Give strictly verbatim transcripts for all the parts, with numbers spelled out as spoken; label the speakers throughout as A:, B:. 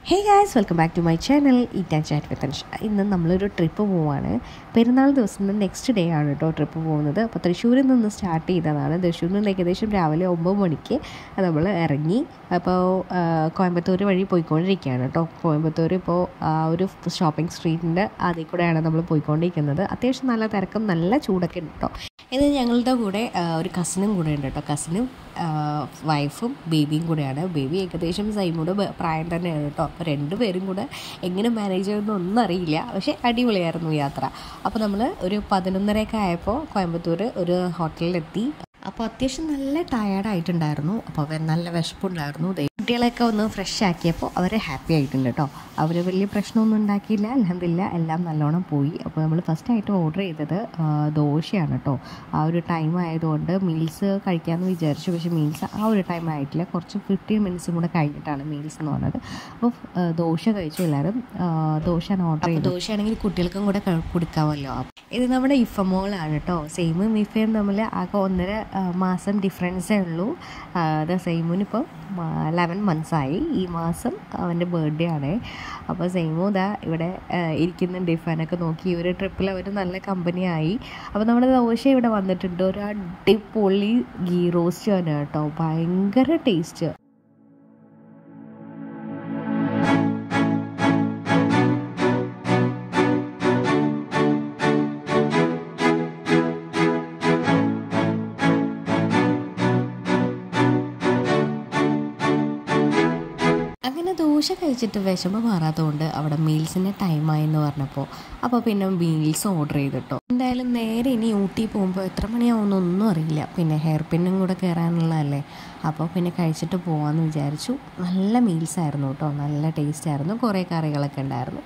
A: Hey guys, welcome back to my channel eat and chat with Ansha. ഇന്ന് നമ്മളൊരു trip പോവാണ്. പെരുന്നാൾ ദിവസം നെക്സ്റ്റ് ഡേ ആണ് കേട്ടോ ട്രിപ്പ് പോകുന്നത്. അപ്പോൾ തൃശ്ശൂരിൽ നിന്ന് സ്റ്റാർട്ട് ചെയ്തതാണ്. തൃശ്ശൂരിൽ നിന്ന് ഏകദേശം രാവിലെ ഒമ്പത് മണിക്ക് നമ്മൾ ഇറങ്ങി. അപ്പോൾ കോയമ്പത്തൂർ വഴി പോയിക്കൊണ്ടിരിക്കുകയാണ് കേട്ടോ. കോയമ്പത്തൂർ ഇപ്പോൾ ഒരു ഷോപ്പിംഗ് സ്ട്രീറ്റിൻ്റെ അതിൽ കൂടെയാണ് നമ്മൾ പോയിക്കൊണ്ടിരിക്കുന്നത്. അത്യാവശ്യം നല്ല തിരക്കും നല്ല ചൂടൊക്കെ ഉണ്ട് കേട്ടോ. ഇത് ഞങ്ങളുടെ കൂടെ ഒരു കസിനും കൂടെ ഉണ്ട് കേട്ടോ. കസിനും വൈഫും ബേബിയും കൂടെയാണ്. ബേബി ഏകദേശം സൈമോട് പ്രായം തന്നെയാണ് കേട്ടോ. അപ്പോൾ രണ്ടുപേരും കൂടെ എങ്ങനെ മാനേജ് ചെയ്യുമെന്ന് ഒന്നും അറിയില്ല. പക്ഷേ അടിപൊളിയായിരുന്നു യാത്ര. അപ്പോൾ നമ്മൾ ഒരു പതിനൊന്നരയൊക്കെ ആയപ്പോൾ കോയമ്പത്തൂർ ഒരു ഹോട്ടലിലെത്തി. അപ്പോൾ അത്യാവശ്യം നല്ല ടയേർഡായിട്ടുണ്ടായിരുന്നു. അപ്പോൾ അവർ നല്ല വിശപ്പുണ്ടായിരുന്നു. കുട്ടികളെയൊക്കെ ഒന്ന് ഫ്രഷ് ആക്കിയപ്പോൾ അവർ ഹാപ്പി ആയിട്ടുണ്ട് കേട്ടോ. അവർ വലിയ പ്രശ്നമൊന്നും ഉണ്ടാക്കിയില്ല. അൽഹംദുലില്ലാ എല്ലാം നല്ലോണം പോയി. അപ്പോൾ നമ്മൾ ഫസ്റ്റായിട്ട് ഓർഡർ ചെയ്തത് ദോശയാണ് കേട്ടോ. ആ ഒരു ടൈം ആയതുകൊണ്ട് മീൽസ് കഴിക്കാമെന്ന് വിചാരിച്ചു. പക്ഷേ മീൽസ് ആ ഒരു ടൈം ആയിട്ടില്ല. കുറച്ച് ഫിഫ്റ്റീൻ മിനിറ്റ്സും കൂടെ കഴിഞ്ഞിട്ടാണ് മീൽസ് എന്ന് പറഞ്ഞത്. അപ്പോൾ ദോശ കഴിച്ചു എല്ലാവരും. ദോശയാണ് ഓർഡർ ചെയ്തത്. ദോശയാണെങ്കിൽ കുട്ടികൾക്കും കൂടെ കൊടുക്കാമല്ലോ. ഇത് നമ്മുടെ ഇഫമോളാണ് കേട്ടോ. സെയിമും ഇഫയും തമ്മിൽ ആകെ ഒന്നര മാസം ഡിഫറൻസേ ഉള്ളൂ. അത് സെയിമിനിപ്പോൾ ലെവൻ മന്ത്സായി. ഈ മാസം അവൻ്റെ ബർത്ത്ഡേ ആണ്. അപ്പോൾ സെയിമോ ഇതാ ഇവിടെ ഇരിക്കുന്നുണ്ട്. ഇഫാനൊക്കെ നോക്കി ഒരു ട്രിപ്പിൽ അവർ നല്ല കമ്പനിയായി. അപ്പോൾ നമ്മുടെ ദോശ ഇവിടെ വന്നിട്ടുണ്ട്. ഒരു അടിപൊളി ഗീ റോസ്റ്റ് ആണ് കേട്ടോ. ഭയങ്കര ടേസ്റ്റ്. ദോശ കഴിച്ചിട്ട് വിശമ്പ് മാറാത്തതുകൊണ്ട് അവിടെ മീൽസിൻ്റെ ടൈമായെന്ന് പറഞ്ഞപ്പോൾ അപ്പോൾ പിന്നെ മീൽസ് ഓർഡർ ചെയ്തിട്ടോ. എന്തായാലും നേരെ ഇനി ഊട്ടി പോകുമ്പോൾ എത്ര മണിയാവുമെന്നൊന്നും അറിയില്ല. പിന്നെ ഹെയർ പിന്നും കൂടെ കയറാനുള്ളതല്ലേ. അപ്പോൾ പിന്നെ കഴിച്ചിട്ട് പോകാമെന്ന് വിചാരിച്ചു. നല്ല മീൽസായിരുന്നു കേട്ടോ. നല്ല ടേസ്റ്റായിരുന്നു. കുറേ കറികളൊക്കെ ഉണ്ടായിരുന്നു.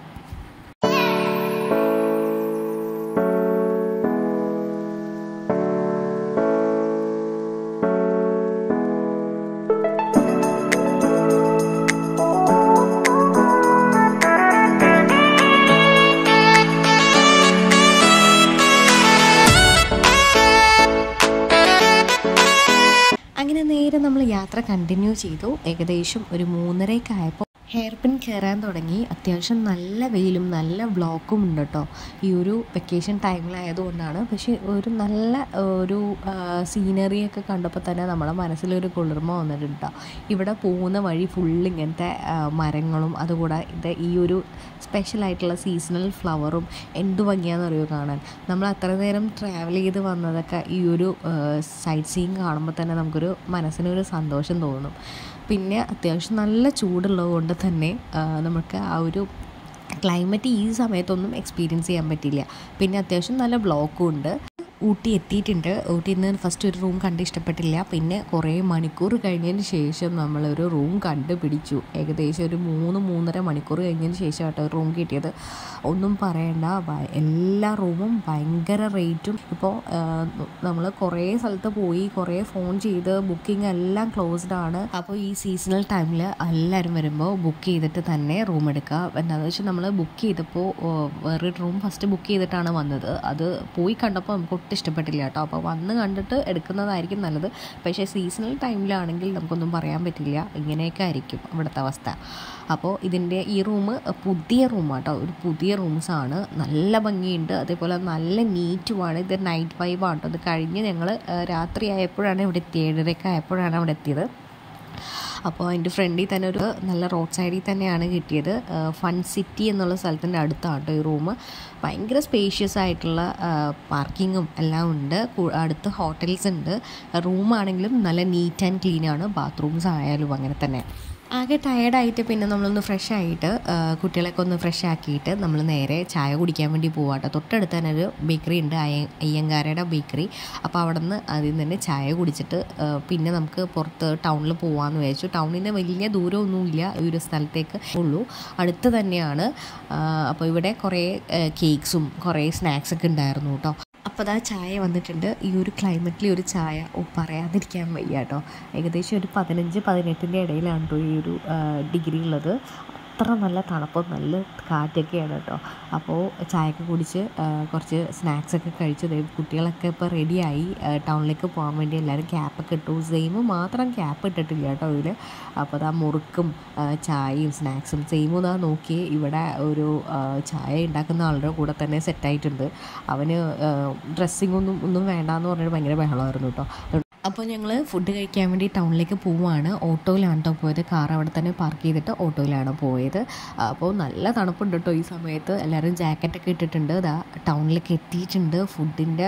A: അങ്ങനെ നേരെ നമ്മൾ യാത്ര കണ്ടിന്യൂ ചെയ്തു. ഏകദേശം ഒരു മൂന്നരയൊക്കെ ആയപ്പോൾ ഹെയർ പിൻ കയറാൻ തുടങ്ങി. അത്യാവശ്യം നല്ല വെയിലും നല്ല ബ്ലോക്കും ഉണ്ട് കേട്ടോ. ഈ ഒരു വെക്കേഷൻ ടൈമിലായതുകൊണ്ടാണ്. പക്ഷേ ഒരു നല്ല ഒരു സീനറിയൊക്കെ കണ്ടപ്പോൾ തന്നെ നമ്മുടെ മനസ്സിലൊരു കുളിർമ വന്നിട്ടുണ്ട്. ഇവിടെ പോകുന്ന വഴി ഫുള്ള് ഇങ്ങനത്തെ മരങ്ങളും അതുകൂടെ ഇത് ഈ ഒരു സ്പെഷ്യലായിട്ടുള്ള സീസണൽ ഫ്ലവറും എന്ത് ഭംഗിയാണെന്ന് അറിയുമോ കാണാൻ. നമ്മൾ അത്ര നേരം ട്രാവൽ ചെയ്ത് വന്നതൊക്കെ ഈ ഒരു സൈറ്റ് സീയിങ് കാണുമ്പോൾ തന്നെ നമുക്കൊരു മനസ്സിനൊരു സന്തോഷം തോന്നും. പിന്നെ അത്യാവശ്യം നല്ല ചൂടുള്ളത് കൊണ്ട് തന്നെ നമുക്ക് ആ ഒരു ക്ലൈമറ്റ് ഈ സമയത്തൊന്നും എക്സ്പീരിയൻസ് ചെയ്യാൻ പറ്റില്ല. പിന്നെ അത്യാവശ്യം നല്ല ബ്ലോക്കും ഉണ്ട്. ഊട്ടി എത്തിയിട്ടുണ്ട്. ഊട്ടിയിൽ നിന്ന് ഫസ്റ്റ് ഒരു റൂം കണ്ട് ഇഷ്ടപ്പെട്ടില്ല. പിന്നെ കുറേ മണിക്കൂർ കഴിഞ്ഞതിന് ശേഷം നമ്മളൊരു റൂം കണ്ടുപിടിച്ചു. ഏകദേശം ഒരു മൂന്ന് മൂന്നര മണിക്കൂർ കഴിഞ്ഞതിന് ശേഷം കേട്ടോ റൂം കിട്ടിയത്. ഒന്നും പറയണ്ട, എല്ലാ റൂമും ഭയങ്കര റേറ്റും. ഇപ്പോൾ നമ്മൾ കുറേ സ്ഥലത്ത് പോയി കുറേ ഫോൺ ചെയ്ത് ബുക്കിംഗ് എല്ലാം ക്ലോസ്ഡ് ആണ്. അപ്പോൾ ഈ സീസണൽ ടൈമിൽ എല്ലാവരും വരുമ്പോൾ ബുക്ക് ചെയ്തിട്ട് തന്നെ റൂം എടുക്കുക. എന്താണെന്ന് വെച്ചാൽ നമ്മൾ ബുക്ക് ചെയ്തപ്പോൾ വേറൊരു റൂം ഫസ്റ്റ് ബുക്ക് ചെയ്തിട്ടാണ് വന്നത്. അത് പോയി കണ്ടപ്പോൾ നമുക്ക് ഒട്ടും ഇഷ്ടപ്പെട്ടില്ല കേട്ടോ. അപ്പോൾ വന്ന് കണ്ടിട്ട് എടുക്കുന്നതായിരിക്കും നല്ലത്. പക്ഷേ സീസണൽ ടൈമിലാണെങ്കിൽ നമുക്കൊന്നും പറയാൻ പറ്റില്ല. ഇങ്ങനെയൊക്കെ ആയിരിക്കും ഇവിടുത്തെ അവസ്ഥ. അപ്പോൾ ഇതിൻ്റെ ഈ റൂം പുതിയ റൂമാട്ടോ. ഒരു പുതിയ റൂംസാണ്. നല്ല ഭംഗിയുണ്ട്. അതേപോലെ നല്ല നീറ്റുമാണ്. ഇത് നൈറ്റ് വൈബാണ് കേട്ടോ. ഇത് കഴിഞ്ഞ് ഞങ്ങൾ രാത്രി ആയപ്പോഴാണ് ഇവിടെ എത്തിയത്. ഏഴരയൊക്കെ ആയപ്പോഴാണ് അവിടെ എത്തിയത്. അപ്പോൾ അതിൻ്റെ ഫ്രണ്ടിൽ തന്നെ ഒരു നല്ല റോഡ് സൈഡിൽ തന്നെയാണ് കിട്ടിയത്. ഫൺ സിറ്റി എന്നുള്ള സ്ഥലത്തിൻ്റെ അടുത്താണ് കേട്ടോ ഈ റൂം. ഭയങ്കര സ്പേഷ്യസ് ആയിട്ടുള്ള പാർക്കിങ്ങും എല്ലാം ഉണ്ട്. അടുത്ത് ഹോട്ടൽസ് ഉണ്ട്. റൂമാണെങ്കിലും നല്ല നീറ്റ് ആൻഡ് ക്ലീനാണ്. ബാത്റൂംസ് ആയാലും അങ്ങനെ തന്നെ. ആകെ ടയേർഡായിട്ട് പിന്നെ നമ്മളൊന്ന് ഫ്രഷ് ആയിട്ട് കുട്ടികളൊക്കെ ഒന്ന് ഫ്രഷ് ആക്കിയിട്ട് നമ്മൾ നേരെ ചായ കുടിക്കാൻ വേണ്ടി പോവാട്ടോ. തൊട്ടടുത്ത് തന്നെ ഒരു ബേക്കറി ഉണ്ട്, അയ്യ അയ്യങ്കാരയുടെ ബേക്കറി. അപ്പോൾ അവിടെ നിന്ന് അതിൽ തന്നെ ചായ കുടിച്ചിട്ട് പിന്നെ നമുക്ക് പുറത്ത് ടൗണിൽ പോകാമെന്ന് വിചാരിച്ചു. ടൗണിന് വലിയ ദൂരമൊന്നുമില്ല ഈ ഒരു സ്ഥലത്തേക്ക് ഉള്ളൂ. അടുത്ത് തന്നെയാണ്. അപ്പോൾ ഇവിടെ കുറേ കേക്ക്സും കുറേ സ്നാക്സൊക്കെ ഉണ്ടായിരുന്നു കേട്ടോ. അപ്പോൾ അതാ ചായ വന്നിട്ടുണ്ട്. ഈ ഒരു ക്ലൈമറ്റിൽ ഒരു ചായ ഓ പറയാതിരിക്കാൻ വയ്യ കേട്ടോ. ഏകദേശം ഒരു പതിനഞ്ച് പതിനെട്ടിൻ്റെ ഇടയിലാണ് കേട്ടോ ഈ ഒരു ഡിഗ്രി ഉള്ളത്. അത്ര നല്ല തണുപ്പും നല്ല കാറ്റൊക്കെയാണ് കേട്ടോ. അപ്പോൾ ചായയൊക്കെ കുടിച്ച് കുറച്ച് സ്നാക്സൊക്കെ കഴിച്ച് കുട്ടികളൊക്കെ ഇപ്പോൾ റെഡിയായി ടൗണിലേക്ക് പോകാൻ വേണ്ടി എല്ലാവരും ക്യാപ്പൊക്കെ ഇട്ടു. സെയിമ് മാത്രം ക്യാപ്പ് ഇട്ടിട്ടില്ല കേട്ടോ ഇതിൽ. അപ്പോൾ അതാ മുറുക്കും ചായയും സ്നാക്സും സെയിമും ഇതാ നോക്കി ഇവിടെ ഒരു ചായ ഉണ്ടാക്കുന്ന ആളുടെ കൂടെ തന്നെ സെറ്റായിട്ടുണ്ട്. അവന് ഡ്രസ്സിങ് ഒന്നും ഒന്നും വേണ്ടാന്ന് പറഞ്ഞിട്ട് ഭയങ്കര ബഹളമായിരുന്നു കേട്ടോ. അപ്പോൾ ഞങ്ങൾ ഫുഡ് കഴിക്കാൻ വേണ്ടി ടൗണിലേക്ക് പോവുകയാണ്. ഓട്ടോയിലാണ് കേട്ടോ പോയത്. കാർ അവിടെ തന്നെ പാർക്ക് ചെയ്തിട്ട് ഓട്ടോയിലാണ് പോയത്. അപ്പോൾ നല്ല തണുപ്പുണ്ട് കേട്ടോ ഈ സമയത്ത്. എല്ലാവരും ജാക്കറ്റൊക്കെ ഇട്ടിട്ടുണ്ട്. ഇതാ ടൗണിലേക്ക് എത്തിയിട്ടുണ്ട്. ഫുഡിൻ്റെ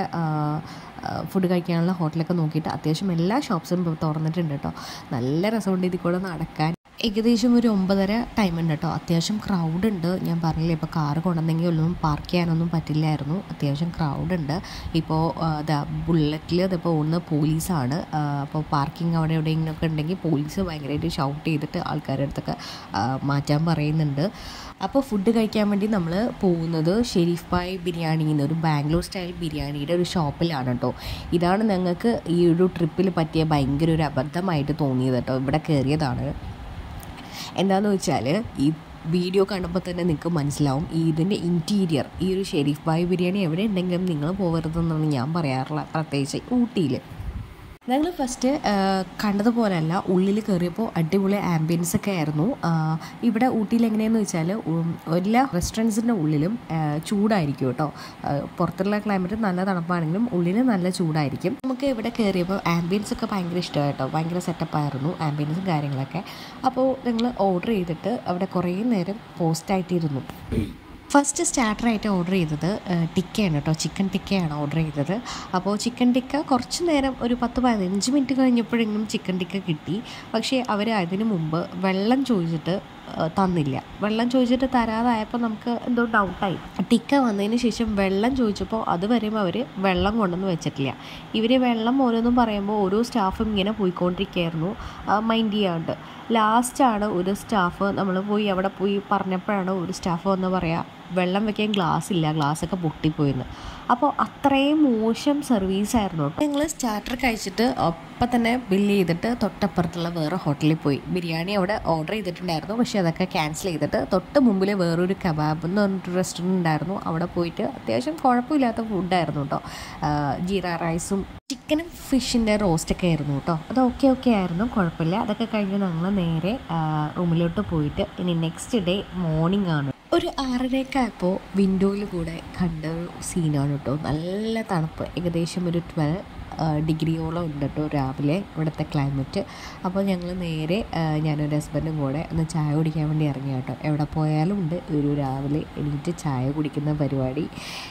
A: ഫുഡ് കഴിക്കാനുള്ള ഹോട്ടലൊക്കെ നോക്കിയിട്ട് അത്യാവശ്യം എല്ലാ ഷോപ്സും തുറന്നിട്ടുണ്ട് കേട്ടോ. നല്ല രസമുണ്ട് ഇതിൽ കൂടെ നടക്കാൻ. ഏകദേശം ഒരു ഒമ്പതര ടൈം ഉണ്ട് കേട്ടോ. അത്യാവശ്യം ക്രൗഡ് ഉണ്ട്. ഞാൻ പറഞ്ഞില്ലേ ഇപ്പോൾ കാറ് കൊണ്ടുവന്നെങ്കിൽ ഒന്നും പാർക്ക് ചെയ്യാനൊന്നും പറ്റില്ലായിരുന്നു. അത്യാവശ്യം ക്രൗഡ് ഉണ്ട്. ഇപ്പോൾ ഇതാ ബുള്ളറ്റിൽ ഇതിപ്പോൾ ഒന്ന് പോലീസാണ്. അപ്പോൾ പാർക്കിംഗ് അവിടെ എവിടെയെങ്കിലുമൊക്കെ ഉണ്ടെങ്കിൽ പോലീസ് ഭയങ്കരമായിട്ട് ഷൗട്ട് ചെയ്തിട്ട് ആൾക്കാരുടെ അടുത്തൊക്കെ മാറ്റാൻ പറയുന്നുണ്ട്. അപ്പോൾ ഫുഡ് കഴിക്കാൻ വേണ്ടി നമ്മൾ പോകുന്നത് ഷെരീഫ് ഭായ് ബിരിയാണി എന്ന ഒരു ബാംഗ്ലൂർ സ്റ്റൈൽ ബിരിയാണിയുടെ ഒരു ഷോപ്പിലാണ് കേട്ടോ. ഇതാണ് ഞങ്ങൾക്ക് ഈ ഒരു ട്രിപ്പിൽ പറ്റിയ ഭയങ്കര ഒരു അബദ്ധമായിട്ട് തോന്നിയത് കേട്ടോ. ഇവിടെ കയറിയതാണ്. എന്താണെന്ന് വെച്ചാൽ ഈ വീഡിയോ കാണുമ്പോൾ തന്നെ നിങ്ങൾക്ക് മനസ്സിലാവും ഈ ഇതിൻ്റെ ഇൻറ്റീരിയർ. ഈ ഒരു ഷെരീഫ് ഭായ് ബിരിയാണി എവിടെ ഉണ്ടെങ്കിലും നിങ്ങൾ പോകരുതെന്നാണ് ഞാൻ പറയാറുള്ളത്, പ്രത്യേകിച്ച് ഊട്ടിയിൽ. ഞങ്ങൾ ഫസ്റ്റ് കണ്ടതുപോലെയല്ല, ഉള്ളിൽ കയറിയപ്പോൾ അടിപൊളി ആംബിയൻസ് ഒക്കെ ആയിരുന്നു. ഇവിടെ ഊട്ടിയിൽ എങ്ങനെയാണെന്ന് വെച്ചാൽ എല്ലാ റെസ്റ്റോറൻറ്റ്സിൻ്റെ ഉള്ളിലും ചൂടായിരിക്കും കേട്ടോ. പുറത്തുള്ള ക്ലൈമറ്റ് നല്ല തണുപ്പാണെങ്കിലും ഉള്ളിൽ നല്ല ചൂടായിരിക്കും. നമുക്ക് ഇവിടെ കയറിയപ്പോൾ ആംബിയൻസ് ഒക്കെ ഭയങ്കര ഇഷ്ടമായി കേട്ടോ. ഭയങ്കര സെറ്റപ്പായിരുന്നു ആംബിയൻസും കാര്യങ്ങളൊക്കെ. അപ്പോൾ ഞങ്ങൾ ഓർഡർ ചെയ്തിട്ട് അവിടെ കുറേ നേരം പോസ്റ്റായിട്ടിരുന്നു. ഫസ്റ്റ് സ്റ്റാർട്ടറായിട്ട് ഓർഡർ ചെയ്തത് ടിക്കയാണ് കേട്ടോ. ചിക്കൻ ടിക്കയാണ് ഓർഡർ ചെയ്തത്. അപ്പോൾ ചിക്കൻ ടിക്ക കുറച്ച് നേരം ഒരു പത്ത് പതിനഞ്ച് മിനിറ്റ് കഴിഞ്ഞപ്പോഴെങ്കിലും ചിക്കൻ ടിക്ക കിട്ടി. പക്ഷേ അവർ അതിന് മുമ്പ് വെള്ളം ചോദിച്ചിട്ട് തന്നില്ല. വെള്ളം ചോദിച്ചിട്ട് തരാതായപ്പോൾ നമുക്ക് എന്തോ ഡൗട്ടായി. ടിക്ക വന്നതിന് ശേഷം വെള്ളം ചോദിച്ചപ്പോൾ അതുവരെയും അവർ വെള്ളം കൊണ്ടുവന്ന് വെച്ചിട്ടില്ല. ഇവർ വെള്ളം ഓരോന്നും പറയുമ്പോൾ ഓരോ സ്റ്റാഫും ഇങ്ങനെ പോയിക്കൊണ്ടിരിക്കുകയായിരുന്നു മൈൻഡ് ചെയ്യാണ്ട്. ലാസ്റ്റാണ് ഒരു സ്റ്റാഫ് നമ്മൾ പോയി അവിടെ പോയി പറഞ്ഞപ്പോഴാണ് ഒരു സ്റ്റാഫ് വന്ന് പറയുക വെള്ളം വെക്കാൻ ഗ്ലാസ് ഇല്ല, ഗ്ലാസ്സൊക്കെ പൊട്ടിപ്പോയിന്ന്. അപ്പോൾ അത്രയും മോശം സർവീസായിരുന്നു കേട്ടോ. ഞങ്ങൾ സ്റ്റാർട്ടർ കഴിച്ചിട്ട് അപ്പം തന്നെ ബില്ല് ചെയ്തിട്ട് തൊട്ടപ്പുറത്തുള്ള വേറെ ഹോട്ടലിൽ പോയി. ബിരിയാണി അവിടെ ഓർഡർ ചെയ്തിട്ടുണ്ടായിരുന്നു. പക്ഷേ അതൊക്കെ ക്യാൻസൽ ചെയ്തിട്ട് തൊട്ട് മുമ്പിൽ വേറൊരു കബാബ് എന്ന് പറഞ്ഞിട്ട് റെസ്റ്റോറൻറ്റ് ഉണ്ടായിരുന്നു. അവിടെ പോയിട്ട് അത്യാവശ്യം കുഴപ്പമില്ലാത്ത ഫുഡായിരുന്നു കേട്ടോ. ജീര റൈസും ചിക്കനും ഫിഷിൻ്റെ റോസ്റ്റൊക്കെ ആയിരുന്നു കേട്ടോ. അത് ഓക്കെ ഓക്കെ ആയിരുന്നു, കുഴപ്പമില്ല. അതൊക്കെ കഴിഞ്ഞ് ഞങ്ങൾ നേരെ റൂമിലോട്ട് പോയിട്ട് ഇനി നെക്സ്റ്റ് ഡേ മോർണിംഗ് ആണ്. ഒരു ആറരയൊക്കെ ആയപ്പോൾ വിൻഡോയിൽ കൂടെ കണ്ട ഒരു സീനാണ് കേട്ടോ. നല്ല തണുപ്പ്, ഏകദേശം ഒരു ട്വൽവ് ഡിഗ്രിയോളം ഉണ്ട് കേട്ടോ രാവിലെ ഇവിടുത്തെ ക്ലൈമറ്റ്. അപ്പോൾ ഞങ്ങൾ നേരെ ഞാനൊരു ഹസ്ബൻഡും കൂടെ ഒന്ന് ചായ കുടിക്കാൻ വേണ്ടി ഇറങ്ങി കേട്ടോ. എവിടെ പോയാലും ഉണ്ട് ഒരു രാവിലെ എണീറ്റ് ചായ കുടിക്കുന്ന പരിപാടി.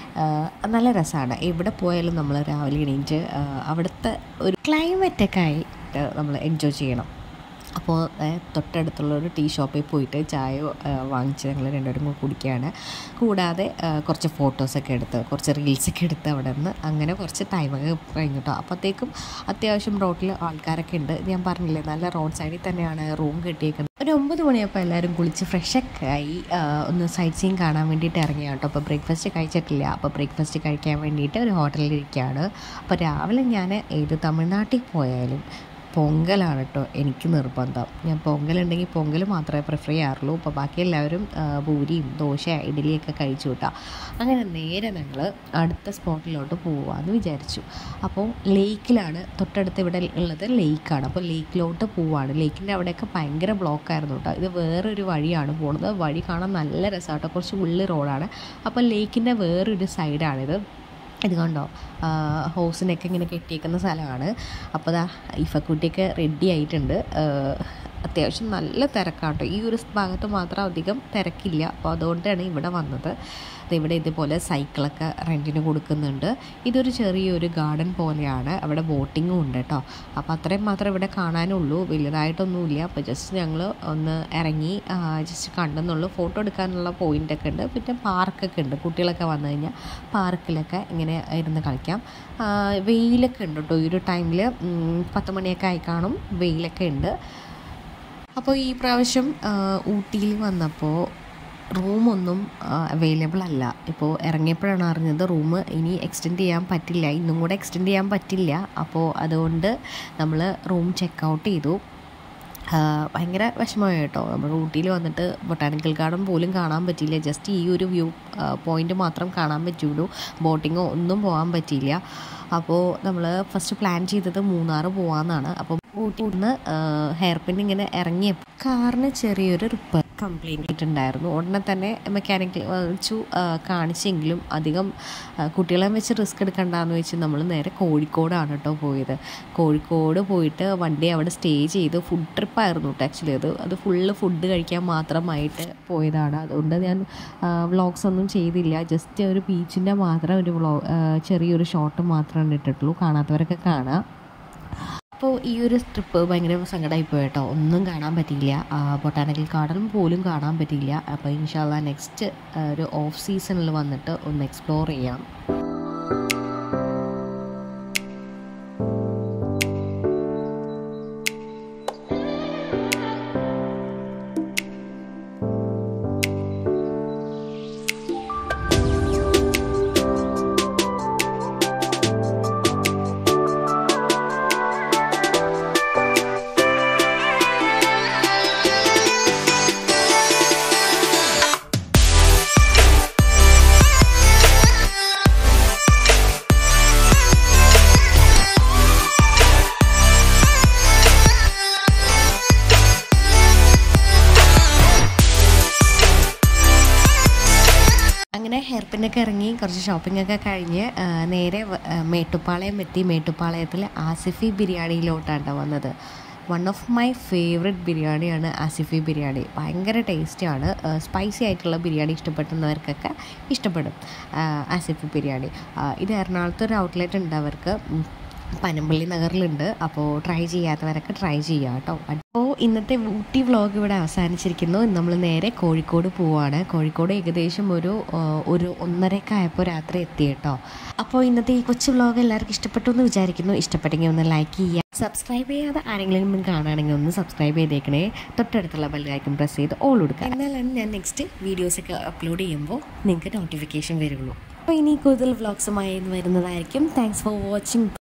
A: നല്ല രസമാണ്. എവിടെ പോയാലും നമ്മൾ രാവിലെ എണീറ്റ് അവിടുത്തെ ഒരു ക്ലൈമറ്റൊക്കെ ആയിട്ട് നമ്മൾ എൻജോയ് ചെയ്യണം. അപ്പോൾ തൊട്ടടുത്തുള്ള ഒരു ടീ ഷോപ്പിൽ പോയിട്ട് ചായ വാങ്ങിച്ച് ഞങ്ങൾ രണ്ടുപേരും കൂടി കുടിക്കുകയാണ്. കൂടാതെ കുറച്ച് ഫോട്ടോസൊക്കെ എടുത്ത് കുറച്ച് റീൽസൊക്കെ എടുത്ത് അവിടെ നിന്ന് അങ്ങനെ കുറച്ച് ടൈമൊക്കെ കഴിഞ്ഞു കേട്ടോ. അപ്പോഴത്തേക്കും അത്യാവശ്യം റോഡിൽ ആൾക്കാരൊക്കെ ഉണ്ട്. ഞാൻ പറഞ്ഞില്ലേ നല്ല റോഡ് സൈഡിൽ തന്നെയാണ് റൂം കെട്ടിയേക്കുന്നത്. ഒരു ഒമ്പത് മണിയപ്പോൾ എല്ലാവരും കുളിച്ച് ഫ്രഷൊക്കെ ആയി ഒന്ന് സൈറ്റ് സീയിങ് കാണാൻ വേണ്ടിയിട്ട് ഇറങ്ങിയ കേട്ടോ. അപ്പോൾ ബ്രേക്ക്ഫാസ്റ്റ് കഴിച്ചിട്ടില്ല. അപ്പോൾ ബ്രേക്ക്ഫാസ്റ്റ് കഴിക്കാൻ വേണ്ടിയിട്ട് ഒരു ഹോട്ടലിലിരിക്കുകയാണ്. അപ്പോൾ രാവിലെ ഞാൻ ഏത് തമിഴ്നാട്ടിൽ പോയാലും പൊങ്കലാണ് കേട്ടോ എനിക്ക് നിർബന്ധം. ഞാൻ പൊങ്കലുണ്ടെങ്കിൽ പൊങ്കൽ മാത്രമേ പ്രിഫർ ചെയ്യാറുള്ളൂ. അപ്പോൾ ബാക്കി എല്ലാവരും പൂരിയും ദോശ ഇഡ്ഡലിയൊക്കെ കഴിച്ചു കിട്ടാം. അങ്ങനെ നേരെ ഞങ്ങൾ അടുത്ത സ്പോട്ടിലോട്ട് പോവാമെന്ന് വിചാരിച്ചു. അപ്പോൾ ലേക്കിലാണ് തൊട്ടടുത്ത് ഇവിടെ ഉള്ളത്, ലേക്കാണ്. അപ്പോൾ ലേക്കിലോട്ട് പോവാണ്. ലേക്കിൻ്റെ അവിടെയൊക്കെ ഭയങ്കര ബ്ലോക്കായിരുന്നു കേട്ടോ. ഇത് വേറൊരു വഴിയാണ് പോകുന്നത്. വഴി കാണാൻ നല്ല രസമാണ് കേട്ടോ. കുറച്ച് ഉള്ളിൽ റോഡാണ്. അപ്പോൾ ലേക്കിൻ്റെ വേറൊരു സൈഡാണിത്. ഇത് കണ്ടോ, ഹോസിനൊക്കെ ഇങ്ങനെ കെട്ടിയേക്കുന്ന സ്ഥലമാണ്. അപ്പോൾ ദാ ഇഫക്കുട്ടിയൊക്കെ റെഡി ആയിട്ടുണ്ട്. അത്യാവശ്യം നല്ല തിരക്കാട്ടോ. ഈ ഒരു ഭാഗത്ത് മാത്രം അധികം തിരക്കില്ല. അപ്പോൾ അതുകൊണ്ടാണ് ഇവിടെ വന്നത്. ഇവിടെ ഇതുപോലെ സൈക്കിളൊക്കെ റെൻറ്റിന് കൊടുക്കുന്നുണ്ട്. ഇതൊരു ചെറിയൊരു ഗാർഡൻ പോലെയാണ്. അവിടെ ബോട്ടിങ്ങും ഉണ്ട് കേട്ടോ. അപ്പോൾ അത്രയും മാത്രമേ ഇവിടെ കാണാനുള്ളൂ, വലുതായിട്ടൊന്നുമില്ല. അപ്പോൾ ജസ്റ്റ് ഞങ്ങൾ ഒന്ന് ഇറങ്ങി ജസ്റ്റ് കണ്ടെന്നുള്ളൂ. ഫോട്ടോ എടുക്കാനുള്ള പോയിൻ്റൊക്കെ ഉണ്ട്. പിന്നെ പാർക്കൊക്കെ ഉണ്ട്. കുട്ടികളൊക്കെ വന്നു കഴിഞ്ഞാൽ പാർക്കിലൊക്കെ ഇങ്ങനെ ഇരുന്ന് കളിക്കാം. വെയിലൊക്കെ ഉണ്ട് കേട്ടോ. ഈ ഒരു ടൈമിൽ പത്ത് മണിയൊക്കെ ആയി കാണും. വെയിലൊക്കെ ഉണ്ട്. അപ്പോൾ ഈ പ്രാവശ്യം ഊട്ടിയിൽ വന്നപ്പോൾ റൂമൊന്നും അവൈലബിൾ അല്ല. ഇപ്പോൾ ഇറങ്ങിയപ്പോഴാണ് അറിഞ്ഞത് റൂം ഇനി എക്സ്റ്റെൻഡ് ചെയ്യാൻ പറ്റില്ല, ഇന്നും കൂടെ എക്സ്റ്റെൻഡ് ചെയ്യാൻ പറ്റില്ല. അപ്പോൾ അതുകൊണ്ട് നമ്മൾ റൂം ചെക്ക് ഔട്ട് ചെയ്തു. ഭയങ്കര വിഷമമായി കേട്ടോ. നമ്മൾ ഊട്ടിയിൽ വന്നിട്ട് ബൊട്ടാണിക്കൽ ഗാർഡൻ പോലും കാണാൻ പറ്റിയില്ല. ജസ്റ്റ് ഈ ഒരു വ്യൂ പോയിൻ്റ് മാത്രം കാണാൻ പറ്റുള്ളൂ. ബോട്ടിങ്ങോ ഒന്നും പോകാൻ പറ്റിയില്ല. അപ്പോൾ നമ്മൾ ഫസ്റ്റ് പ്ലാൻ ചെയ്തത് മൂന്നാർ പോകാമെന്നാണ്. അപ്പോൾ ഊട്ടിയിൽ നിന്ന് ഹെയർ പിൻ ഇങ്ങനെ ഇറങ്ങിയപ്പോൾ കാറിന് ചെറിയൊരു റിപ്പയർ കംപ്ലൈൻറ്റ് ഉണ്ടായിരുന്നു. ഉടനെ തന്നെ മെക്കാനിക്കൽ വെച്ചു കാണിച്ചെങ്കിലും അധികം കുട്ടികളെ വെച്ച് റിസ്ക് എടുക്കണ്ടെന്ന് വെച്ച് നമ്മൾ നേരെ കോഴിക്കോടാണ് കേട്ടോ പോയത്. കോഴിക്കോട് പോയിട്ട് വണ്ടി അവിടെ സ്റ്റേ ചെയ്ത് ഫുഡ് ട്രിപ്പായിരുന്നു കേട്ടോ ആക്ച്വലി. അത് അത് ഫുള്ള് ഫുഡ് കഴിക്കാൻ മാത്രമായിട്ട് പോയതാണ്. അതുകൊണ്ട് ഞാൻ വ്ളോഗ്സ് ഒന്നും ചെയ്തില്ല. ജസ്റ്റ് ഒരു ബീച്ചിൻ്റെ മാത്രം ഒരു വ്ളോ ചെറിയൊരു ഷോട്ട് മാത്രമാണ് ഇട്ടിട്ടുള്ളൂ. കാണാത്തവരൊക്കെ കാണാം. അപ്പോൾ ഈ ഒരു ട്രിപ്പ് ഭയങ്കര സങ്കടമായി പോയി കേട്ടോ. ഒന്നും കാണാൻ പറ്റിയില്ല. ബൊട്ടാണിക്കൽ ഗാർഡൻ പോലും കാണാൻ പറ്റിയില്ല. അപ്പോൾ ഇൻഷാ അല്ലാഹ് നെക്സ്റ്റ് ഒരു ഓഫ് സീസണിൽ വന്നിട്ട് ഒന്ന് എക്സ്പ്ലോർ ചെയ്യാം. അങ്ങനെ ഹെയർ പിന്നൊക്കെ ഇറങ്ങി കുറച്ച് ഷോപ്പിങ്ങൊക്കെ കഴിഞ്ഞ് നേരെ മേട്ടുപ്പാളയം എത്തി. മേട്ടുപ്പാളയത്തിൽ ആസിഫി ബിരിയാണിയിലോട്ടാണ് വന്നത്. വൺ ഓഫ് മൈ ഫേവറേറ്റ് ബിരിയാണിയാണ് ആസിഫി ബിരിയാണി. ഭയങ്കര ടേസ്റ്റിയാണ്. സ്പൈസി ആയിട്ടുള്ള ബിരിയാണി ഇഷ്ടപ്പെടുന്നവർക്കൊക്കെ ഇഷ്ടപ്പെടും ആസിഫി ബിരിയാണി. ഇത് എറണാകുളത്ത് ഒരു ഔട്ട്ലെറ്റ് ഉണ്ട് അവർക്ക്, പനമ്പള്ളി നഗറിലുണ്ട്. അപ്പോൾ ട്രൈ ചെയ്യാത്തവരൊക്കെ ട്രൈ ചെയ്യുക കേട്ടോ. അപ്പോൾ ഇന്നത്തെ ഊട്ടി വ്ളോഗ് ഇവിടെ അവസാനിച്ചിരിക്കുന്നു. നമ്മൾ നേരെ കോഴിക്കോട് പോവാണ്. കോഴിക്കോട് ഏകദേശം ഒരു ഒരു ഒന്നരയൊക്കെ ആയപ്പോൾ രാത്രി എത്തി കേട്ടോ. അപ്പോൾ ഇന്നത്തെ ഈ കൊച്ചു വ്ളോഗ് എല്ലാവർക്കും ഇഷ്ടപ്പെട്ടു എന്ന് വിചാരിക്കുന്നു. ഇഷ്ടപ്പെട്ടെങ്കിൽ ഒന്ന് ലൈക്ക് ചെയ്യുക. സബ്സ്ക്രൈബ് ചെയ്യാതെ ആരെങ്കിലും കാണുകയാണെങ്കിൽ ഒന്ന് സബ്സ്ക്രൈബ് ചെയ്തേക്കണേ. തൊട്ടടുത്തുള്ള ബെല്ലൈക്കൺ പ്രസ് ചെയ്ത് ഓൾ കൊടുക്കുക. എന്നാലാണ് ഞാൻ നെക്സ്റ്റ് വീഡിയോസൊക്കെ അപ്ലോഡ് ചെയ്യുമ്പോൾ നിങ്ങൾക്ക് നോട്ടിഫിക്കേഷൻ വരുള്ളൂ. അപ്പോൾ ഇനി കൂടുതൽ വ്ളോഗ്സുമായി വരുന്നതായിരിക്കും. Thanks for watching.